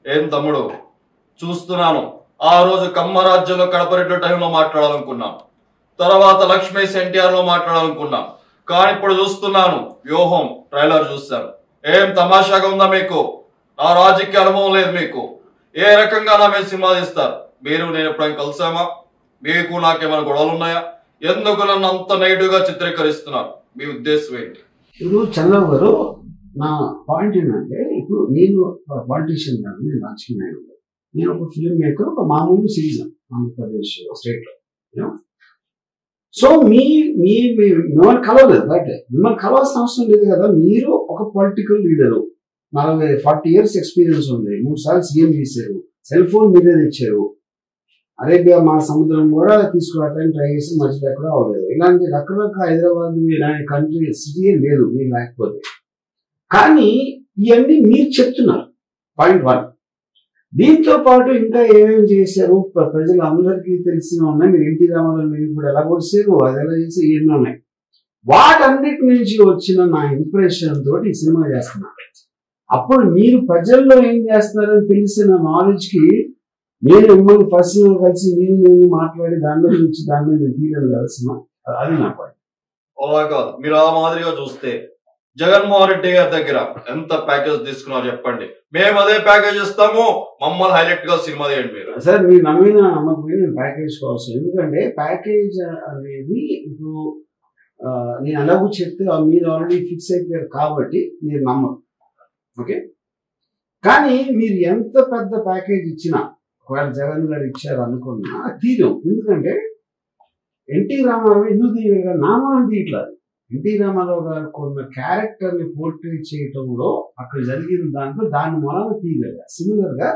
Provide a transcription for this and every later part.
ఏం తమ్ముడు చూస్తున్నాను. ఆ రోజు కమ్మరాజ్యంలో కడపరెడ్డి టైంలో మాట్లాడాలనుకున్నాం, తర్వాత లక్ష్మీస్ ఎన్టీఆర్ లో మాట్లాడాలనుకున్నాం. కానీ ఇప్పుడు చూస్తున్నాను వ్యూహం ట్రైలర్ చూస్తాను. ఏం తమాషాగా ఉందా మీకు? నా రాజకీయ అనుభవం లేదు మీకు. ఏ రకంగా నా మీద సినిమా తీస్తారు? మీరు నేను ఎప్పుడైనా కలిసామా? మీకు నాకేమైనా గొడవలు ఉన్నాయా? ఎందుకు నన్ను అంత నెగిటివ్ గా చిత్రీకరిస్తున్నారు? మీ ఉద్దేశం ఏంటి? ఇప్పుడు చంద్రబాబు గారు, నా పాయింట్ ఏంటంటే, ఇప్పుడు నేను పాలిటీషియన్ కాదు, నేను రాజకీయ నాయకుడు, నేను ఒక ఫిల్మ్ మేకర్, ఒక మామూలు సిటిజన్ ఆంధ్రప్రదేశ్ స్టేట్ లో. సో మిమ్మల్ని కలవలేదు, రైట్? మిమ్మల్ని కలవాల్సిన అవసరం లేదు కదా. మీరు ఒక పొలిటికల్ లీడరు, 40 years ఎక్స్పీరియన్స్ ఉంది, 3 సార్లు సీఎం చేశారు, సెల్ ఫోన్ మీరే తెచ్చారు, అరేబియా మా సముద్రం కూడా తీసుకురావడానికి ట్రై చేసి మధ్యలో ఎక్కడ అవ్వలేదు. ఇలాంటి రకరకాల హైదరాబాద్ ఇలాంటి కంట్రీ సిటీ లేదు మీరు లేకపోతే. కానీ ఇవన్నీ మీరు చెప్తున్నారు, పాయింట్ 1. దీంతో పాటు ఇంకా ఏమేమి చేశారు ప్రజలు అందరికీ తెలిసిన ఉన్నాయి. మీరు ఎన్టీ రామారావు మీరు ఇప్పుడు ఎలా కొడిసారు, అది ఎలా చేసి ఎన్నో ఉన్నాయి. వాటన్నిటి నుంచి వచ్చిన నా ఇంప్రెషన్ తోటి ఈ సినిమా చేస్తున్నారు. అప్పుడు మీరు ప్రజల్లో ఏం చేస్తున్నారని తెలిసిన నాలెడ్జ్ కి నేను మిమ్మల్ని పర్సనల్ కలిసి నేను మాట్లాడి దాని నుంచి దాని మీద తీయడం కదా సినిమా. అది నా పాయింట్. అలా కాదు, మీరు ఆ మాదిరిగా చూస్తే జగన్మోహన్ రెడ్డి గారి దగ్గర ఎంత ప్యాకేజ్ తీసుకున్నారు చెప్పండి, మేము అదే ప్యాకేజ్ ఇస్తాము, మమ్మల్ని హైలైట్ గా సినిమా తీయండి మీరు. సార్ మీరు నమ్మిన నమ్మకపోయినా నేను ప్యాకేజ్ కోసం, ఎందుకంటే ప్యాకేజ్ అనేది ఇప్పుడు నేను అలాగూ చెప్తే మీరు ఆల్రెడీ ఫిక్స్ అయిపోయారు కాబట్టి మీరు నమ్మరు, ఓకే. కానీ మీరు ఎంత పెద్ద ప్యాకేజ్ ఇచ్చినా, ఒకవేళ జగన్ గారు ఇచ్చారు అనుకున్నా తీయడం. ఎందుకంటే ఎన్టీ రామారావు ఎందుకు తీయగా నామాన్ని తీయట్లేదు. ఎన్టీ రామారావు గారు కొన్న క్యారెక్టర్ ని పోర్ట్రే చేయటంలో అక్కడ జరిగిన దాంట్లో దాని మూలాన తీయగలిగా. సిమిలర్ గా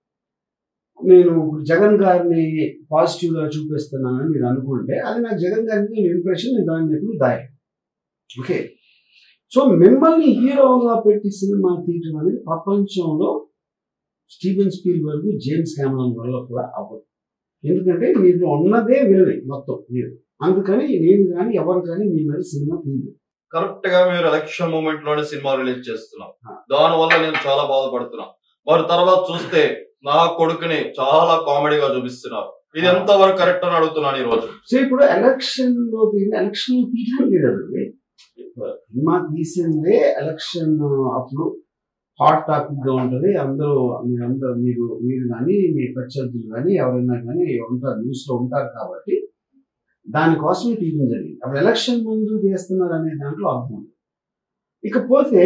నేను జగన్ గారిని పాజిటివ్ గా చూపిస్తున్నానని మీరు అనుకుంటే అది నాకు జగన్ గారి ఇంప్రెషన్, నేను దాన్ని ఎప్పుడు దాయి, ఓకే. సో మిమ్మల్ని హీరోగా పెట్టి సినిమా తీయటం అనేది ప్రపంచంలో స్టీవెన్ స్పీల్బర్గ్, జేమ్స్ కెమెరాన్ వల్ల కూడా అవ్వదు. ఎందుకంటే మీరు ఉన్నదే వినలే మొత్తం మీరు, అందుకని నేను కానీ ఎవరు కానీ మీ మీద సినిమా తీయలేదు. కరెక్ట్ గా మీరు ఎలక్షన్ మూమెంట్ లోనే సినిమా రిలీజ్ చేస్తున్నాం, దాని వల్ల నేను చాలా బాధపడుతున్నా. మరి తర్వాత చూస్తే నా కొడుకుని చాలా కామెడీగా చూపిస్తున్నారు. ఇది ఎంత వరకు కరెక్ట్ అని అడుగుతున్నాను ఈ రోజు. సో ఇప్పుడు ఎలక్షన్ లో తీయడం లేదండి, సినిమా తీసిందే ఎలక్షన్ అప్పుడు హాట్ టాపిక్ గా ఉంటది. అందరూ మీరు కానీ మీ ప్రత్యర్థులు కానీ ఎవరైనా కానీ ఉంటారు, న్యూస్ లో ఉంటారు కాబట్టి దానికోసమే తీయడం జరిగింది. అప్పుడు ఎలక్షన్ ముందు తీస్తున్నారు అనే దాంట్లో అర్థం ఉంది. ఇకపోతే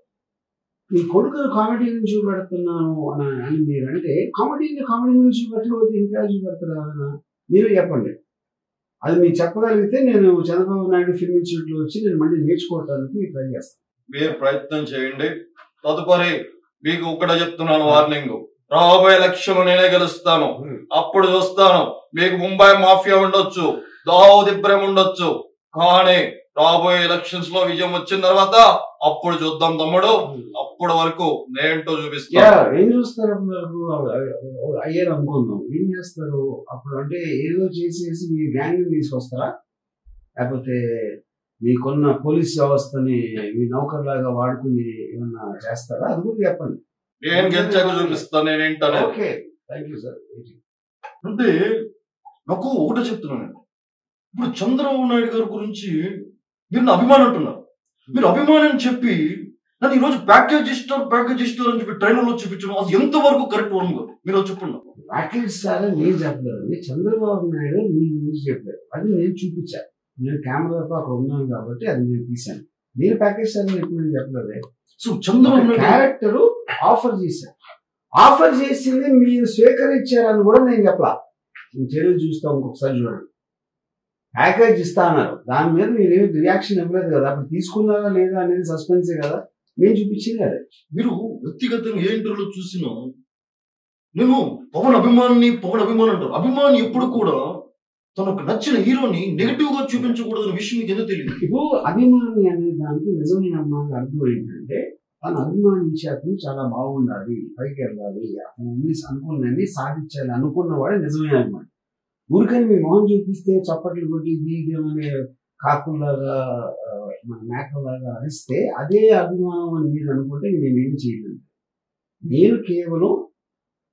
మీ కొడుకు కామెడీ నుంచి చూపెడుతున్నాను అని మీరు అంటే, కామెడీ నుంచి చూపెట్టకపోతే ఇంకా చూపెడతారు ఎవరైనా? మీరు చెప్పండి. అది మీరు చెప్పగలిగితే నేను చంద్రబాబు నాయుడు ఫిల్మ్ ఇన్స్టిట్యూట్ లో వచ్చి నేను మళ్ళీ నేర్చుకోవడానికి ట్రై చేస్తాను. మీరు ప్రయత్నం చేయండి. తదుపరి మీకు ఒకటే చెప్తున్నాను వార్నింగ్, రాబోయే ఎలక్షన్ నేనే గెలుస్తాను. అప్పుడు చూస్తాను, మీకు ముంబై మాఫియా ఉండొచ్చు, దావుద్ ఇబ్రహీం ఉండొచ్చు, కానీ రాబోయే ఎలక్షన్స్ లో విజయం వచ్చిన తర్వాత అప్పుడు చూద్దాం తమ్ముడు. అప్పటి వరకు నేంటో చూపిస్తాను. ఏం చూస్తారు అయ్యారు అనుకుందాం, ఏం చేస్తారు అప్పుడు? అంటే ఏదో చేసేసి మీ గ్యాంగ్ తీసుకొస్తారా, లేకపోతే మీకున్న పోలీస్ వ్యవస్థని మీ నౌకర్లాగా వాడుకుని ఏమన్నా చేస్తారా? అది కూడా చెప్పండి. నేను గెలిచాక చూపిస్తాను నేనేంటనే. Okay, thank you sir. అంటే నాకు ఒకటే చెప్తున్నాను, ఇప్పుడు చంద్రబాబు నాయుడు గారి గురించి మీరు నా అభిమానం అంటున్నారు. మీరు అభిమానం చెప్పి నన్ను ఈరోజు ప్యాకేజ్ ఇస్తారు అని చెప్పి ట్రైలర్లో చూపించడం అది ఎంతవరకు కరెక్ట్ వన్ గారు మీరు చెప్పండి. ప్యాకేజ్ ఇస్తారా నేను చెప్పలేదు, చంద్రబాబు నాయుడు మీ గురించి చెప్పారు, అది నేను చూపించాను. నేను కెమెరాతో అక్కడ ఉన్నాను కాబట్టి అది నేను తీశాను. నేను ప్యాకేజ్ ఇస్తారని ఎప్పుడు నేను చెప్పలేదు. సో చంద్రబాబు క్యారెక్టర్ ఆఫర్ చేశాను, ఆఫర్ చేసింది మీరు స్వీకరించారని కూడా నేను చెప్పలా. నేను చర్యలు చూస్తాం, ఇంకొకసారి చూడండి. ప్యాకేజ్ ఇస్తా అన్నారు, దాని మీద మీరు ఏమి రియాక్షన్ ఇవ్వలేదు కదా, అప్పుడు తీసుకున్నారా లేదా అనేది సస్పెన్సే కదా, నేను చూపించింది అదే. మీరు వ్యక్తిగతంగా ఏ ఇంటర్వ్యూలో చూసినా నేను పవన్ అభిమాని అంటారు. అభిమాని ఎప్పుడు కూడా తనకు నచ్చిన హీరోని నెగిటివ్ గా చూపించకూడదన్న విషయం మీకు ఎందుకు తెలియదు? ఇప్పుడు అభిమాని అనే దానికి నిజమైన అభిమానికి అర్థం ఏంటంటే, తను అభిమానించే అతను చాలా బాగుండాలి, పైకి వెళ్ళాలి, అతను అనుకున్నది సాధించాలి అనుకున్నవాడే నిజమైన అభిమాని. ఊరికని మీ మొహం చూపిస్తే చప్పట్లు కొట్టి దీగమనే కాకుల్లాగా మేకలాగా అరిస్తే అదే అభిమానం అని మీరు అనుకుంటే నేనేం చేయలేదు. నేను కేవలం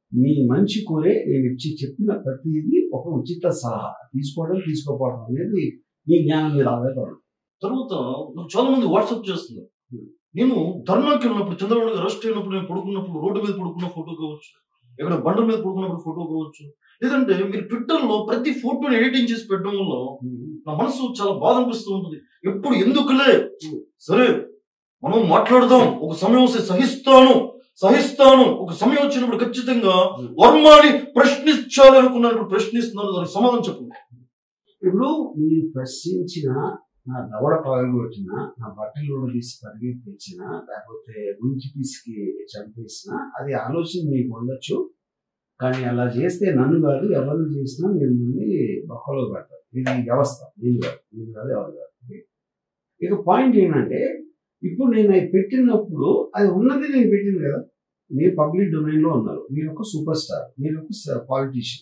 మీ మంచి కోరే నేను ఇచ్చి చెప్పిన ప్రతిదీ ఒక ఉచిత సలహా. తీసుకోవడం తీసుకోకపోవడం అనేది మీ జ్ఞానం మీద ఆధారపడదు. తర్వాత నాకు చాలా మంది వాట్సాప్ చేస్తున్నారు. నేను ధర్నాకి వెళ్ళినప్పుడు, చంద్రబాబు గారు అరెస్ట్ అయినప్పుడు, నేను పడుకున్నప్పుడు రోడ్డు మీద పడుకున్న ఫోటో కావచ్చు, ఎక్కడ బండ మీద పడుకున్నప్పుడు ఫోటో కావచ్చు, లేదంటే మీరు ట్విట్టర్ లో ప్రతి ఫోటోని ఎడిటింగ్ చేసి పెట్టడం వల్ల నా మనసు చాలా బాధ అనిపిస్తూ ఉంటుంది. ఎప్పుడు ఎందుకులే, సరే మనం మాట్లాడదాం, ఒక సమయం వస్తే సహిస్తాను, ఒక సమయం వచ్చినప్పుడు ఖచ్చితంగా వర్మని ప్రశ్నించాలి అనుకున్నాను. ప్రశ్నిస్తున్నాను, దానికి సమాధానం చెప్పండి. ఇప్పుడు మీరు ప్రశ్నించిన, నా దవడ పగలగొట్టిన, నా బట్టలు తీసి పరిగెత్తించిన, లేకపోతే గుంచి తీసుకి చంపేసిన, అది ఆలోచన మీకు ఉండొచ్చు. కానీ అలా చేస్తే నన్ను కాదు, ఎవరిని చేసినా మీరు ముందు బొక్కలో పడతారు. ఇది వ్యవస్థ, నేను కాదు ఎవరు కాదు. ఇక పాయింట్ ఏంటంటే, ఇప్పుడు నేను అది పెట్టినప్పుడు అది ఉన్నది నేను పెట్టింది కదా. మీరు పబ్లిక్ డొమైన్ లో ఉన్నారు, మీరు ఒక సూపర్ స్టార్, మీరు ఒక పాలిటీషియన్.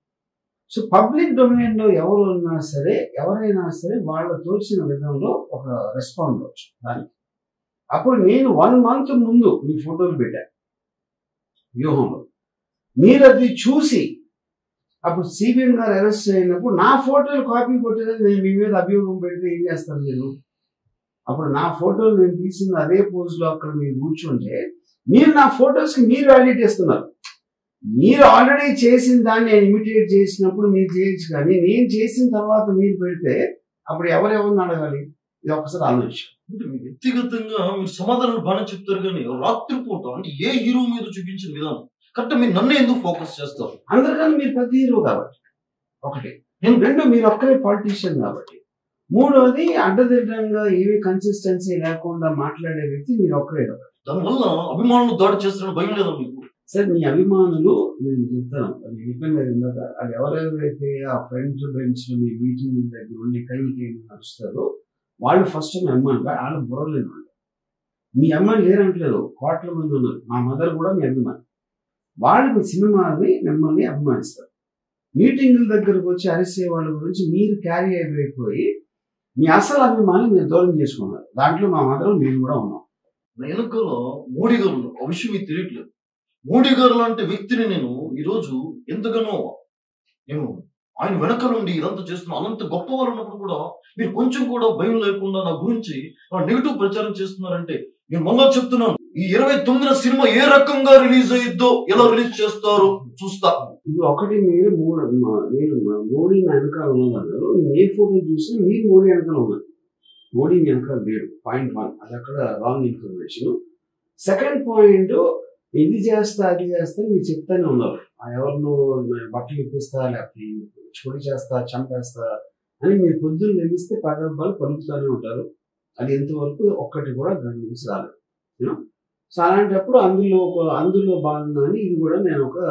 సో పబ్లిక్ డొమైన్ లో ఎవరు ఉన్నా సరే, ఎవరైనా సరే వాళ్ళ తోచిన విధంలో ఒక రెస్పాండ్ అవ్వచ్చు దానికి. అప్పుడు నేను 1 month ముందు మీ ఫోటోలు పెట్టాను వ్యూహంలో. మీరు అది చూసి అప్పుడు సిబిఎం గారు అరెస్ట్ అయినప్పుడు నా ఫోటోలు కాపీ కొట్టేది, నేను మీ మీద అభియోగం పెడితే ఏం చేస్తాను మీరు? అప్పుడు నా ఫోటోలు నేను తీసిన అదే పోజ్ లో అక్కడ మీరు కూర్చుంటే, మీరు నా ఫొటోస్ కి మీరు వాలిడేట్ చేస్తున్నారు. మీరు ఆల్రెడీ చేసిన దాన్ని నేను ఇమిటేట్ చేసినప్పుడు మీరు చేయొచ్చు, కానీ నేను చేసిన తర్వాత మీరు పెడితే అప్పుడు ఎవరెవరిని అడగాలి? ఇది ఒకసారి ఆలోచించాలి. అంటే వ్యక్తిగతంగా మీరు సమాధానాలు బాగా చెప్తారు, కానీ రాత్రిపూట అంటే ఏ హీరో మీద చూపించిన విధానం కరెక్ట్. మీరు నన్ను ఎందుకు ఫోకస్ చేస్తారు? అందరికన్నా మీరు ప్రతి హీరో కాబట్టి ఒకటి, నేను 2 మీరు ఒక్కరే పాలిటీషియన్ కాబట్టి, 3వది అడ్డదిడ్డంగా ఏవి కన్సిస్టెన్సీ లేకుండా మాట్లాడే వ్యక్తి మీరు ఒక్కరే కాబట్టి. దానివల్ల అభిమానులు దాడి చేస్తున్న భయం లేదా మీకు? సార్, మీ అభిమానులు, నేను చెప్తాను, ఇందాక అది ఎవరెవరైతే ఆ ఫ్రంట్ బెంచ్ మీ మీటింగ్ దగ్గర ఉండి కైకి నడుస్తారో వాళ్ళు ఫస్ట్ మీ అమ్మాయి, వాళ్ళు బుర్రలేని వాళ్ళు. మీ అమ్మాయి లేరంటలేదు, కోట్ల మంది ఉన్నారు. మా మదర్ కూడా మీ అభిమాని. వాళ్ళు మీ సినిమాని మిమ్మల్ని అభిమానిస్తారు. మీటింగుల దగ్గరకు వచ్చి అరిసే వాళ్ళ గురించి మీరు క్యారీ అయిపోయి మీ అసలు అభిమాని మీరు దూరం చేసుకున్నారు. దాంట్లో మా మదర్ మేము కూడా ఉన్నాం. వెనుకలో మోడీ గారు ఉన్నారు, ఆ విషయం మీకు తెలియట్లేదు. మోడీ గారు లాంటి వ్యక్తిని నేను ఈరోజు ఎంతగానో నేను ఆయన వెనక నుండి ఇదంతా చేస్తున్నా. అనంత గొప్ప వాళ్ళు ఉన్నప్పుడు కూడా మీరు కొంచెం కూడా భయం లేకుండా నా గురించి నెగిటివ్ ప్రచారం చేస్తున్నారంటే, నేను మళ్ళా చెప్తున్నాను, ఈ 29వ సినిమా ఏ రకంగా రిలీజ్ అయ్యిద్దో, ఎలా రిలీజ్ చేస్తారో చూస్తా. ఇది ఒకటి, మీరు మోడీ వెనకాల ఉన్నారు. నేను ఏ ఫోటో చూసినా మీరు మోడీ వెనకాల ఉన్నారు. మోడీ వెనకాల లేడు. పాయింట్ 1, అది అక్కడ రాంగ్ ఇన్ఫర్మేషన్. సెకండ్ పాయింట్, ఇది చేస్తా అది చేస్తా మీరు చెప్తానే ఉన్నారు. ఎవరినో బట్టలు ఇప్పిస్తా, లేకపోతే చొడి చేస్తా, చంపేస్తా అని మీరు పొద్దున్న లెగిస్తే పదబ్బాలు పలుకుతూనే ఉంటారు. అది ఎంతవరకు ఒక్కటి కూడా దాని నుంచి రాలేదు. సో అలాంటప్పుడు అందులో భాగంగా ఇది కూడా నేను ఒక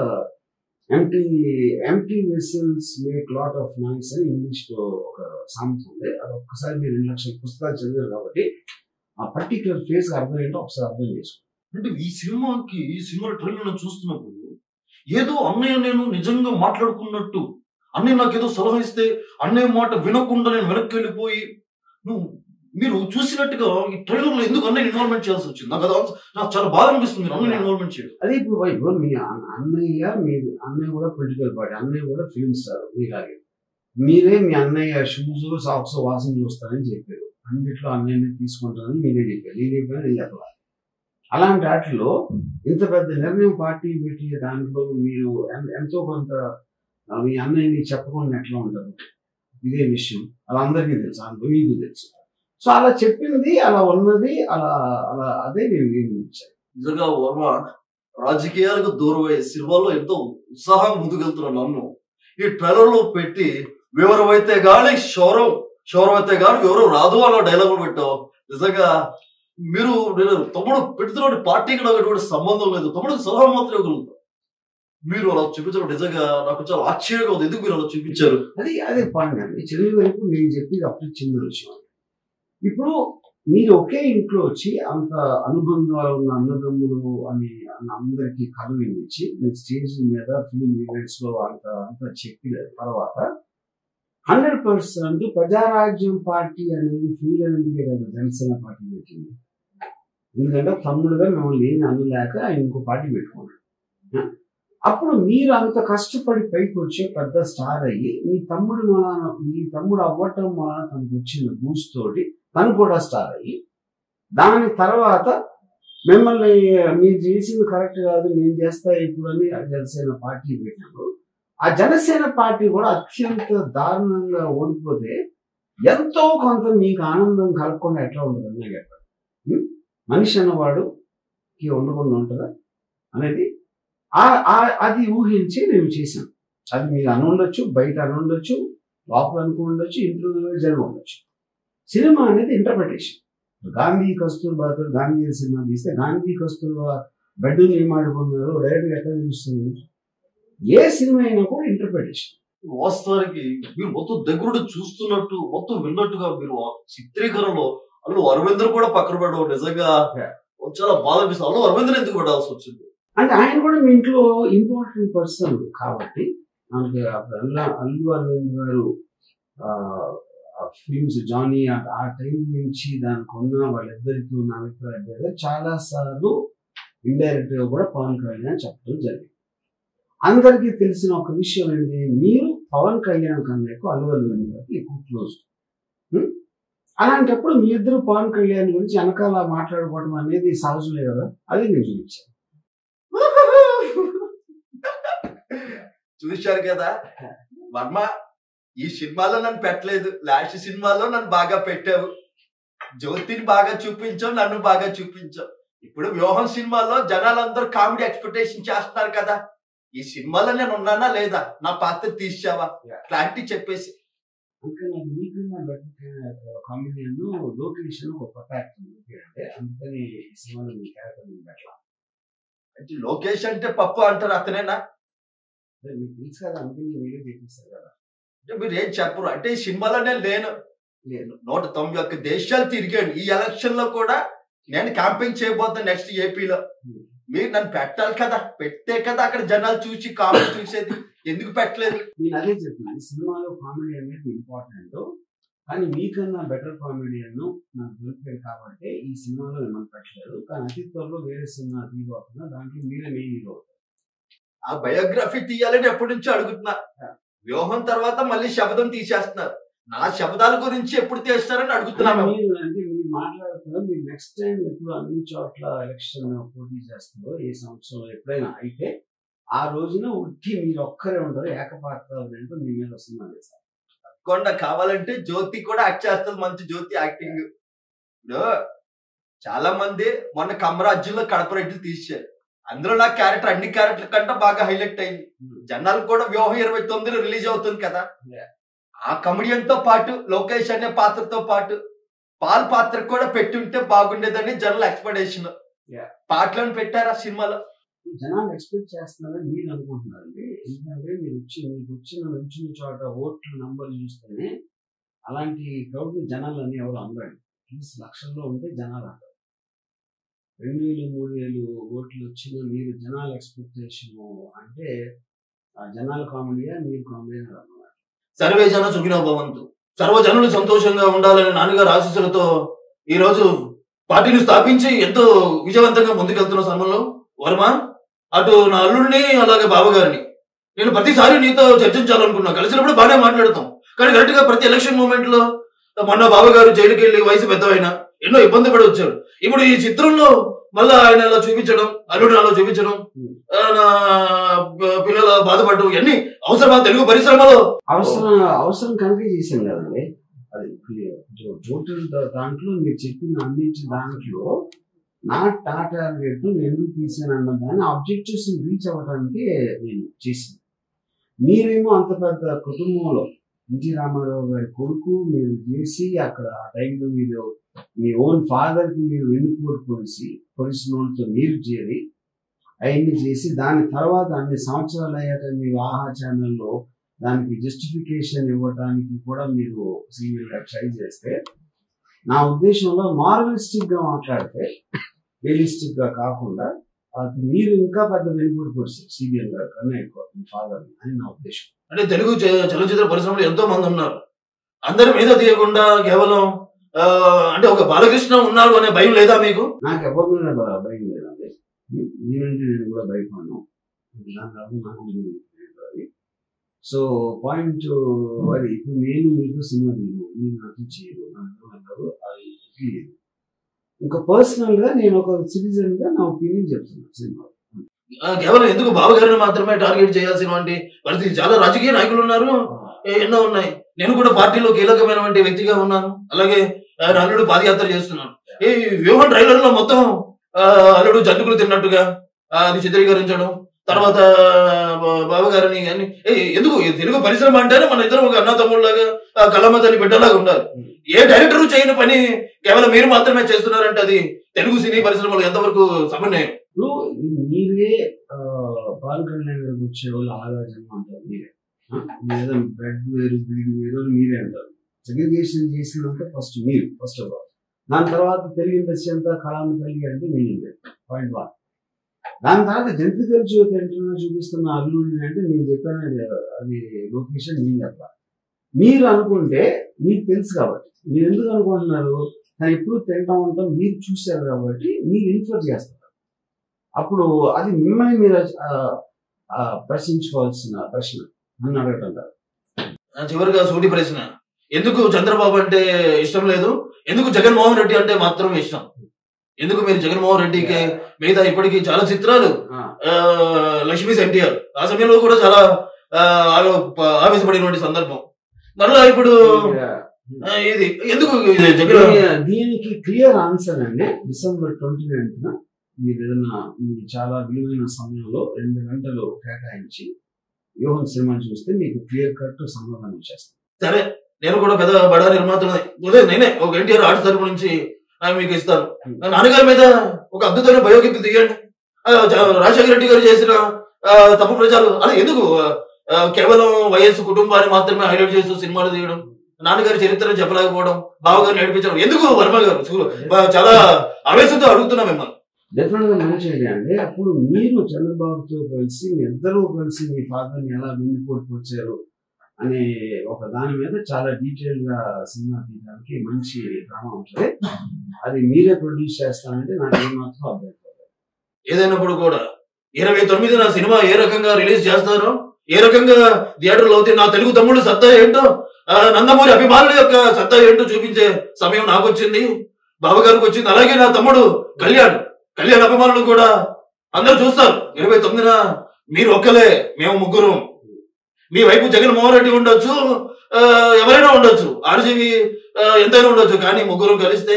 empty vessels make lot of noise అని ఇంగ్లీష్ లో ఒక సామెత ఉంది. అది ఒక్కసారి మీరు 2 లక్షల పుస్తకాలు చదివారు కాబట్టి ఆ పర్టికులర్ ఫేస్ అర్థం ఏంటో ఒకసారి అర్థం చేసుకోండి. అంటే ఈ సినిమా ట్రైలర్ చూస్తున్నప్పుడు ఏదో అన్నయ్య నేను నిజంగా మాట్లాడుకున్నట్టు, అన్నయ్య నాకేదో సలహా ఇస్తే అన్నయ్య మాట వినకుండా నేను వెనక్కి వెళ్ళిపోయి, మీరు చూసినట్టుగా ఈ ట్రైలర్ లో ఎందుకు అన్నయ్య ఇన్వాల్వ్మెంట్ చేయాల్సి వచ్చింది? నాకు చాలా బాధ అనిపిస్తుంది మీరు అన్నయ్య ఇన్వాల్వ్మెంట్ చేయడం. అదే ఇప్పుడు మీ అన్నయ్య కూడా పొలిటికల్ పార్టీ, అన్నయ్య కూడా ఫిల్మ్ స్టార్ మీలాగే. మీరే మీ అన్నయ్య షూస్ సాక్స్ వాసన చూస్తారని చెప్పారు. అన్నిట్లో అన్నయ్యని తీసుకుంటారని మీరే చెప్పారు. నేను చెప్పాలి. అలాంటి వాటిలో ఇంత పెద్ద నిర్ణయం పార్టీ పెట్టి దాంట్లో మీరు ఎంతో కొంత మీ అన్నయ్యని చెప్పకుండా ఎట్లా ఉంటారు? ఇదే విషయం అలా అందరికీ తెలుసు, మీకు తెలుసు. సో అలా చెప్పింది, అలా ఉన్నది, అలా అలా అదే నేను ఇచ్చాను. నిజంగా వర్మ రాజకీయాలకు దూరం అయ్యే సినిమాలో ఎంతో ఉత్సాహంగా ముందుకెళ్తున్న నన్ను ఈ ట్రైలర్ లో పెట్టి వివరమైతే గాని శౌరమైతే గాని వివరం రాదు అన్న డైలాగులు పెట్టావు. నిజంగా మీరు తమ్ముడు పెడుతున్న పార్టీకి నాకు ఎటువంటి సంబంధం లేదు, తమ్ముడికి సలహా మాత్రమే ఇవ్వగలుగుతాం. మీరు అలా చూపించడం నిజంగా నాకు చాలా ఆశ్చర్యంగా ఉంది. ఎందుకు మీరు అలా చూపించారు? అదే పాయింట్ అండి. చిన్న వైపు నేను చెప్పేది అప్పుడు చిన్న విషయం. ఇప్పుడు మీరు ఒకే ఇంట్లో వచ్చి అంత అనుబంధాలు ఉన్న అన్నదమ్ములు అని అందరికీ కథ వినిపించి మీరు స్టేజ్ మీద ఫిలిం ఈవెంట్స్ లో అంత చెప్పిన తర్వాత 100% ప్రజారాజ్యం పార్టీ అనేది ఫీల్ అనేది కదా జనసేన పార్టీ పెట్టింది. ఎందుకంటే తమ్ముడుగా మిమ్మల్ని ఏమి అనలేక ఆయన ఇంకో పార్టీ పెట్టుకున్నాడు. అప్పుడు మీరు అంత కష్టపడి పైకి వచ్చే పెద్ద స్టార్ అయ్యి మీ తమ్ముడు అవ్వటం వలన తనకు వచ్చిన బూస్ట్ తోటి తను కూడా స్టార్ అయ్యి దాని తర్వాత మిమ్మల్ని మీరు చేసింది కరెక్ట్ కాదు నేను చేస్తా ఇప్పుడు అని జనసేన పార్టీ పెట్టినప్పుడు ఆ జనసేన పార్టీ కూడా అత్యంత దారుణంగా ఓడిపోతే ఎంతో కొంత మీకు ఆనందం కలగకుండా ఎట్లా ఉంటుంది నాకు చెప్పండి. మనిషి అన్నవాడుకి ఉండకుండా ఉంటుందా అనేది అది ఊహించి నేను చేశాను. అది మీరు అనుండొచ్చు, బయట అనుండొచ్చు, లోపల అనుకుండొచ్చు, ఇంట్లో జరిగి ఉండొచ్చు. సినిమా అనేది ఇంటర్ప్రిటేషన్. గాంధీ కస్తూర్బాతో గాంధీ సినిమా తీస్తే గాంధీ కస్తూర్బా బెడ్ ఏం ఆడుకున్నారు డైరెక్ట్గా ఎట్లా తెలుస్తుంది? ఏ సినిమా అయినా కూడా ఇంటర్ప్రిటేషన్. వాస్తవానికి మీరు మొత్తం దగ్గరుండి చూస్తున్నట్టు మొత్తం విన్నట్టుగా మీరు చిత్రీకరణలో అల్లు అరవింద్ కూడా పక్కన పెట్టడం నిజంగా చాలా బాధ అనిపిస్తుంది. అల్లు అరవింద్ ఎందుకు పెట్టాల్సి వచ్చింది అంటే ఆయన కూడా మీ ఇంట్లో ఇంపార్టెంట్ పర్సన్ కాబట్టి మనకి అల్లు అరవింద్ గారు ఫిల్మ్స్ జానీ ఆ టైం నుంచి దానికి ఉన్న వాళ్ళిద్దరికి ఉన్న అభిప్రాయం చాలా సార్లు ఇండైరెక్ట్ గా కూడా పవన్ కళ్యాణ్ చెప్పడం జరిగింది. అందరికీ తెలిసిన ఒక విషయం ఏంటి, మీరు పవన్ కళ్యాణ్ కన్నా ఎక్కువ అల్లు అరవింద్ గారికి ఎక్కువ క్లోజ్. అలాంటప్పుడు మీ ఇద్దరు పవన్ కళ్యాణ్ గురించి వెనకాల మాట్లాడుకోవడం అనేది సహజమే కదా, అది నేను చూపించాను. చూశారు కదా వర్మ, ఈ సినిమాలో నన్ను పెట్టలేదు, లాస్ట్ సినిమాలో నన్ను బాగా పెట్టావు, జ్యోతిని బాగా చూపించావు, నన్ను బాగా చూపించావు. ఇప్పుడు వ్యూహం సినిమాలో జనాలందరూ కామెడీ ఎక్స్పెక్టేషన్ చేస్తున్నారు కదా, ఈ సినిమాలో నేను ఉన్నానా లేదా, నా పాత్ర తీసావా, క్లారిటీ చెప్పేసి. కామెడియన్ లొకేషన్ ఒక కొత్త యాక్టర్ అంటే అందుకని ఈ సినిమాలో మీ క్యారెక్టర్ పెట్టాల అంటే లోకేష్ అంటే పప్పు అంటారు, అతనేనా? మీకు తెలుసు కదా, అందుకని వీడియో చేపిస్తారు కదా. అంటే మీరు ఏం చెప్పరు అంటే ఈ సినిమాలో నేను లేను 191 దేశాలు తిరిగాను. ఈ ఎలక్షన్ లో కూడా నేను క్యాంపెయిన్ చేయబోతాను నెక్స్ట్ ఏపీలో. మీరు నన్ను పెట్టాలి కదా, పెట్టే కదా అక్కడ జనాలు చూసి కామెడీ చూసేది, ఎందుకు పెట్టలేదు? నేను అదే చెప్తున్నాను, సినిమాలో కామెడీ అనేది ఇంపార్టెంట్, కానీ మీకన్నా బెటర్ కామెడియన్ నాకు దొరికాడు కాబట్టి ఈ సినిమాలో మిమ్మల్ని పెట్టలేదు. కానీ అతి త్వరలో వేరే సినిమా తీయబోతున్నా, దాంట్లో మీరే మెయిన్ హీరో. ఆ బయోగ్రఫీ తీయాలని ఎప్పటి నుంచో అడుగుతున్నా. వ్యూహం తర్వాత మళ్ళీ శబ్దం తీసేస్తున్నారు, నా శబ్దాల గురించి ఎప్పుడు తీస్తారని అడుగుతున్నాను. అంటే మీరు మాట్లాడుతున్నారు, మీరు నెక్స్ట్ టైం ఎప్పుడు అన్ని చోట్ల ఎలక్షన్ పోటీ చేస్తారో ఏ సంవత్సరం ఎప్పుడైనా అయితే ఆ రోజున ఉట్టి మీరు ఒక్కరే ఉంటారు, ఏకపాత్ర మీ మీద వస్తున్నారు సార్. తప్పకుండా కావాలంటే జ్యోతి కూడా యాక్ట్ చేస్తుంది, మంచి జ్యోతి యాక్టింగ్. ఇప్పుడు చాలా మంది మొన్న కమరాజ్యంలో కడప రెడ్డిలు తీశారు, అందులో నా క్యారెక్టర్ అన్ని క్యారెక్టర్ కంటే బాగా హైలైట్ అయింది. జనాలు కూడా వ్యూహం 29 రిలీజ్ అవుతుంది కదా, ఆ కమెడియన్ తో పాటు లోకేష్ అనే పాత్రతో పాటు పాల్ పాత్ర కూడా పెట్టుంటే బాగుండేదని జనాల ఎక్స్పెక్టేషన్. పాటలను పెట్టారా సినిమాలో? జనాలు ఎక్స్పెక్ట్ చేస్తున్నారని మీరు అనుకుంటున్నారండి. ఎందుకంటే మీకు వచ్చిన చోట ఓట్ల నంబర్ చూస్తేనే అలాంటి క్రౌడ్ జనాలు అని ఎవరు అందరండి. లక్షల్లో ఉంటే జనాలు అంటారు. 2000, 3000 ఓట్లు వచ్చిన మీరు జనాల ఎక్స్పెక్టేషన్ అంటే ఆ జనాల కామెడీయా మీరు కామెడీ అన్నమాట. సర్వే జన సుఖినో భవంతు, సర్వజనులు సంతోషంగా ఉండాలని నాన్నగారు ఆశీస్సులతో ఈ రోజు పార్టీని స్థాపించి ఎంతో విజయవంతంగా ముందుకెళ్తున్న సమయంలో వర్మ, అటు నా అల్లుడిని అలాగే బావగారిని నేను ప్రతిసారి నీతో చర్చించాలనుకున్నా, కలిసినప్పుడు బాగానే మాట్లాడతాం, కానీ కరెక్ట్ గా ప్రతి ఎలక్షన్ మూమెంట్ లో మొన్న బావగారు జైలుకి వెళ్ళి వయసు పెద్దవైన ఎన్నో ఇబ్బంది పడి వచ్చారు. ఇప్పుడు ఈ చిత్రంలో మళ్ళా ఆయన అలా చూపించడం, అల్లుడిని అలా చూపించడం, నా పిల్లల బాధపడడం, ఇవన్నీ అవసరమా తెలుగు పరిశ్రమలో? అవసరం కనుక చేశాను కదండి. అది టోటల్ దాంట్లో మీరు చెప్పిన అందించిన దాంట్లో నా టార్గెట్ నేను ఎందుకు తీసాను అన్న దాన్ని ఆబ్జెక్టివ్స్ రీచ్ అవ్వడానికి నేను చేశాను. మీరేమో అంత పెద్ద కుటుంబంలో ఎన్టీ రామారావు గారి కొడుకు మీరు చేసి అక్కడ ఆ టైంలో మీరు మీ ఓన్ ఫాదర్కి మీరు వెన్నుపోటు పొడిసిన వాళ్ళతో మీరు చేరి అవన్నీ చేసి దాని తర్వాత అన్ని సంవత్సరాలు అయ్యాక మీరు ఆహా ఛానల్లో దానికి జస్టిఫికేషన్ ఇవ్వడానికి కూడా మీరు సీరియల్గా ట్రై చేస్తే, నా ఉద్దేశంలో మార్వలిస్టిక్ గా మాట్లాడితే రియలిస్టిక్ గా కాకుండా అది మీరు ఇంకా పెద్ద వెనుకబడి పొడిచారు సీరియల్ గా కన్నా ఎక్కువ మీ ఫాదర్ అని నా ఉద్దేశం. అంటే తెలుగు చలనచిత్ర పరిశ్రమలో ఎంతో మంది ఉన్నారు, అందరి మీద తీయకుండా కేవలం అంటే ఒక బాలకృష్ణ ఉన్నారు అనే భయం లేదా మీకు? నాకు ఎవరి మీద భయం లేదండి. నేనంటే నేను కూడా భయపడను. దాని తర్వాత నాకు అది. సో పాయింట్ అది ఇప్పుడు నేను మీకు సినిమా తీయను, మీరు నాకు చేయరు, నాకు అది లేదు. ఇంకా పర్సనల్ గా నేను ఒక సిటిజన్ గా నా ఒపీనియన్ చెప్తున్నాను సినిమా. కేవలం ఎందుకు బాబు గారిని మాత్రమే టార్గెట్ చేయాల్సినటువంటి పరిస్థితి? చాలా రాజకీయ నాయకులు ఉన్నారు, ఎన్నో ఉన్నాయి. నేను కూడా పార్టీలో కీలకమైనటువంటి వ్యక్తిగా ఉన్నాను. అలాగే ఆయన అల్లుడు పాదయాత్ర చేస్తున్నాను. ఈ వ్యూహం ట్రైలర్ లో మొత్తం అల్లుడు జంతుకులు తిన్నట్టుగా అది చిత్రీకరించడం, తర్వాత బాబు గారిని అన్ని ఎందుకు తెలుగు పరిశ్రమ అంటేనే మన ఇద్దరు ఒక అన్న తమ్ముళ్ళలాగా కళ్ళమ్మతని బిడ్డలాగా ఉండాలి. ఏ డైరెక్టర్ చేయని పని కేవలం మీరు మాత్రమే చేస్తున్నారంటే అది తెలుగు సినీ పరిశ్రమలో ఎంతవరకు సమన్వయం? ఇప్పుడు మీరే పవన్ కళ్యాణ్ గారికి వచ్చే వాళ్ళు ఆలోచన అంటారు, మీరే లేదా బ్రెడ్ వేరు బ్రీడ్ వేరు మీరే అంటారు. సెగ్రిగేషన్ చేసినంత ఫస్ట్ మీరు ఫస్ట్ ఆఫ్ ఆల్. దాని తర్వాత తెలుగు ఇండస్ట్రీ అంతా కళాన్ని కలిగి అంటే మీనింగ్ లేదు. పాయింట్ 1. దాని తర్వాత జంతికల జ్యోతి అంటున్నా చూపిస్తున్న అల్లుడిని అంటే నేను చెప్పాను అది లొకేషన్ మీరు అట్లా మీరు అనుకుంటే మీకు తెలుసు కాబట్టి మీరు ఎందుకు అనుకుంటున్నారు, కానీ ఎప్పుడు తింటా ఉంటాం మీరు చూశారు కాబట్టి మీరు ఇన్ఫర్ చేస్తారు. అప్పుడు అది మిమ్మల్ని మీరు ప్రశ్నించుకోవాల్సిన ప్రశ్న నన్ను అడగటం. చివరిగా సూటి ప్రశ్న, ఎందుకు చంద్రబాబు అంటే ఇష్టం లేదు, ఎందుకు జగన్మోహన్ రెడ్డి అంటే మాత్రం ఇష్టం? ఎందుకు మీరు జగన్మోహన్ రెడ్డికి మిగతా ఇప్పటికీ చాలా చిత్రాలు లక్ష్మీ ఎన్టీఆర్ ఆ సమయంలో కూడా చాలా ఆవేశపడినటువంటి సందర్భం, మరలా ఇప్పుడు ఇది ఎందుకు దీనికి క్లియర్ ఆన్సర్ అండి. December 29th మీరు ఏదైనా మీకు చాలా విలువైన సమయంలో 2 గంటలు కేటాయించి వ్యూహం సినిమా చూస్తే మీకు క్లియర్ కట్ సమాధానం చేస్తాను. సరే, నేను కూడా పెద్ద బడా నిర్మాతలు నేనే ఒక ఎన్టీఆర్ ఆర్ట్స్ తరపు నుంచి మీకు ఇస్తాను. నాన్నగారి మీద ఒక అద్భుతమైన బయోపిక్ తీయండి. రాజశేఖర రెడ్డి గారు చేసిన తప్పు ప్రచారం అది ఎందుకు కేవలం వైఎస్ కుటుంబాన్ని మాత్రమే హైలైట్ చేస్తూ సినిమాలు తీయడం, నాన్నగారి చరిత్రను చెప్పలేకపోవడం, బావగారు నడిపించడం ఎందుకు? వర్మ గారు చాలా ఆవేశంతో అడుగుతున్నా మిమ్మల్ని. డెఫినెట్ గా మంచి ఐడియా అండి. అప్పుడు మీరు చంద్రబాబుతో కలిసి మీ ఇద్దరూ కలిసి మీ ఫాదర్ని ఎలా వెన్నుపోటుకొచ్చారు అనే ఒక దాని మీద చాలా డీటెయిల్ గా సినిమా తీయడానికి మంచి డ్రామా ఉంటుంది. అది మీరే ప్రొడ్యూస్ చేస్తానంటే నాకు ఏమాత్రం అభ్యంతరం. ఏదైనప్పుడు కూడా 29న సినిమా ఏ రకంగా రిలీజ్ చేస్తారో, ఏ రకంగా థియేటర్లో అవుతే నా తెలుగు తమ్ముడు సత్తా ఏంటో, నందమూరి అభిమానుల యొక్క సత్తా ఏంటో చూపించే సమయం నాకు వచ్చింది, బావగారికి వచ్చింది. అలాగే నా తమ్ముడు కళ్యాణ్ అభిమానులు కూడా అందరూ చూస్తారు. 29న మీరు ఒక్కలే, మేము ముగ్గురు. మీ వైపు జగన్మోహన్ రెడ్డి ఉండొచ్చు, ఎవరైనా ఉండొచ్చు, ఆర్జీవి ఎంతైనా ఉండొచ్చు, కానీ ముగ్గురు కలిస్తే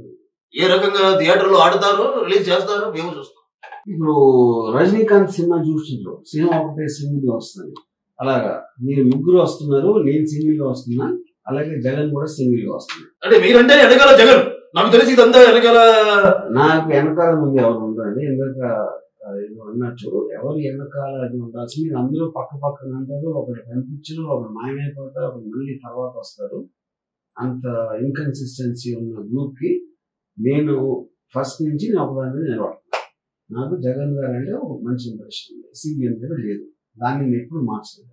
ఏ రకంగా థియేటర్లో ఆడతారో రిలీజ్ చేస్తారో మేము చూస్తాం. ఇప్పుడు రజనీకాంత్ సినిమా చూస్తుంటారు, సినిమా ఒకటే సింగిల్ గా వస్తుంది. అలాగా మీరు ముగ్గురు వస్తున్నారు, నేను సింగిల్ గా వస్తున్నా, అలాగే జగన్ కూడా సింగిల్ గా వస్తున్నారు. అంటే మీరంటే వెనకాల జగన్, నాకు తెలిసి ఇదంతా వెనకాల నాకు వెనకాల ముందు ఎవరు ఉండరండి. ఎందుక అన్నట్టు ఎవరు వెనకాల అది ఉండాల్సి, మీరు అందరూ పక్క పక్కన అంటారు, ఒకటి కనిపించరు, ఒకటి మాయమైపోతారు, ఒకటి మళ్ళీ తర్వాత వస్తారు. అంత ఇన్కన్సిస్టెన్సీ ఉన్న గ్రూప్ కి నేను ఫస్ట్ నుంచి నేను ఒకదాని మీద నిలబడుతున్నాను. నాకు జగన్ గారు అంటే ఒక మంచి ఇంప్రెషన్ ఉంది, సిబిఎన్ మీద లేదు, దాన్ని నేను ఎప్పుడు మార్చలేదు.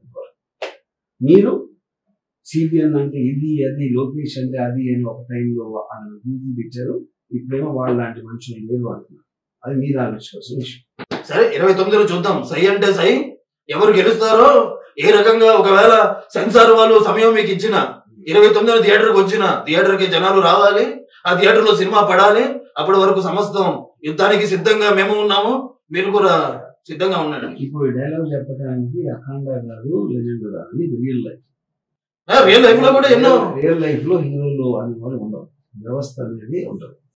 మీరు సిబిఎన్ అంటే ఇది అది, లోకేష్ అంటే అది అని ఒక టైంలో గ్రూపులు ఇచ్చారు, ఇప్పుడేమో వాళ్ళ లాంటి మనుషులు లేరు అంటున్నారు. అది మీరు ఆలోచించాల్సిన విషయం. సరే, 29లో చూద్దాం. సై అంటే సై, ఎవరు గెలుస్తారో, ఏ రకంగా ఒకవేళ సెన్సార్ వాళ్ళు సమయం మీకు ఇచ్చిన 29న థియేటర్కి వచ్చిన థియేటర్కి జనాలు రావాలి, ఆ థియేటర్ లో సినిమా పడాలి. అప్పటి వరకు సమస్తం యుద్ధానికి సిద్ధంగా మేము ఉన్నాము, మీరు కూడా సిద్ధంగా ఉండండి. ఇప్పుడు డైలాగ్ చెప్పడానికి అఖండ కాదు, లెజెండ్ కాదు, ఇది రియల్ లైఫ్. రియల్ లైఫ్ లో కూడా ఎన్నో రియల్ లైఫ్ లో హీరోలు అనేవాళ్ళు ఉండవు, వ్యవస్థ అనేది ఉండదు.